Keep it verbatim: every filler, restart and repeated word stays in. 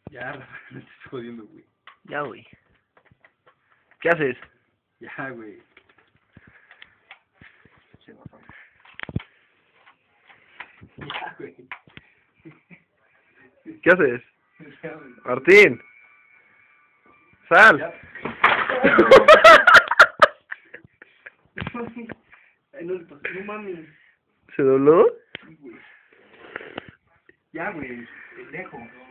Ya, Rafa, no te estoy jodiendo, güey. Ya, güey. ¿Qué haces? Ya, güey. Ya, güey. ¿Qué haces? Ya, güey. Martín. Sal. Ya. Ay, no le pasó, no mames. ¿Se dobló? Sí, güey. Ya, güey, pendejo.